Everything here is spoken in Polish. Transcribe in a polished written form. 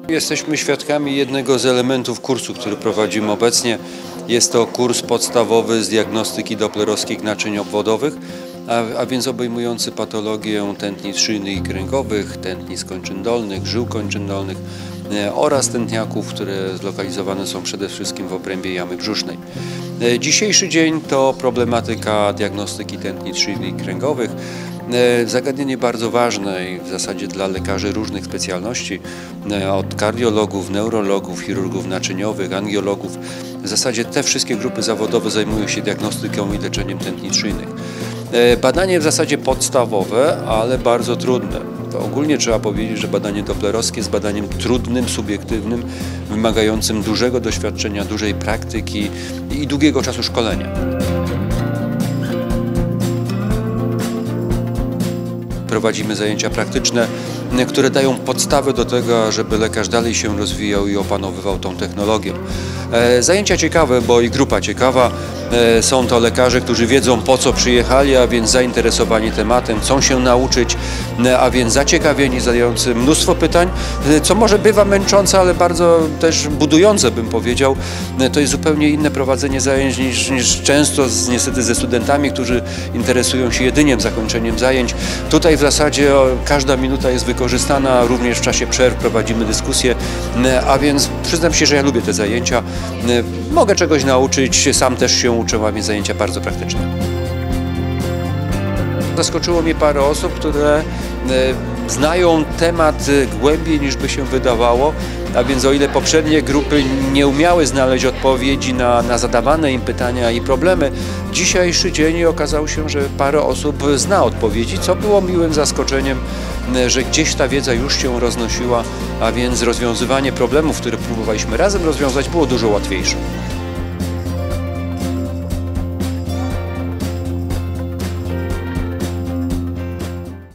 Jesteśmy świadkami jednego z elementów kursu, który prowadzimy obecnie. Jest to kurs podstawowy z diagnostyki doplerowskich naczyń obwodowych, a więc obejmujący patologię tętnic szyjnych i kręgowych, tętnic kończyn dolnych, żył kończyn dolnych oraz tętniaków, które zlokalizowane są przede wszystkim w obrębie jamy brzusznej. Dzisiejszy dzień to problematyka diagnostyki tętnic szyjnych i kręgowych. Zagadnienie bardzo ważne i w zasadzie dla lekarzy różnych specjalności, od kardiologów, neurologów, chirurgów naczyniowych, angiologów. W zasadzie te wszystkie grupy zawodowe zajmują się diagnostyką i leczeniem tętnic szyjnych. Badanie w zasadzie podstawowe, ale bardzo trudne. To ogólnie trzeba powiedzieć, że badanie doplerowskie jest badaniem trudnym, subiektywnym, wymagającym dużego doświadczenia, dużej praktyki i długiego czasu szkolenia. Prowadzimy zajęcia praktyczne, które dają podstawę do tego, żeby lekarz dalej się rozwijał i opanowywał tą technologię. Zajęcia ciekawe, bo i grupa ciekawa. Są to lekarze, którzy wiedzą, po co przyjechali, a więc zainteresowani tematem, chcą się nauczyć, a więc zaciekawieni, zadający mnóstwo pytań, co może bywa męczące, ale bardzo też budujące, bym powiedział. To jest zupełnie inne prowadzenie zajęć niż często niestety ze studentami, którzy interesują się jedynie zakończeniem zajęć. Tutaj w zasadzie każda minuta jest wykorzystana, również w czasie przerw prowadzimy dyskusje, a więc przyznam się, że ja lubię te zajęcia. Mogę czegoś nauczyć, sam też się uczę, a więc zajęcia bardzo praktyczne. Zaskoczyło mnie parę osób, które znają temat głębiej niż by się wydawało, a więc o ile poprzednie grupy nie umiały znaleźć odpowiedzi na zadawane im pytania i problemy, dzisiejszy dzień okazało się, że parę osób zna odpowiedzi, co było miłym zaskoczeniem, że gdzieś ta wiedza już się roznosiła, a więc rozwiązywanie problemów, które próbowaliśmy razem rozwiązać, było dużo łatwiejsze.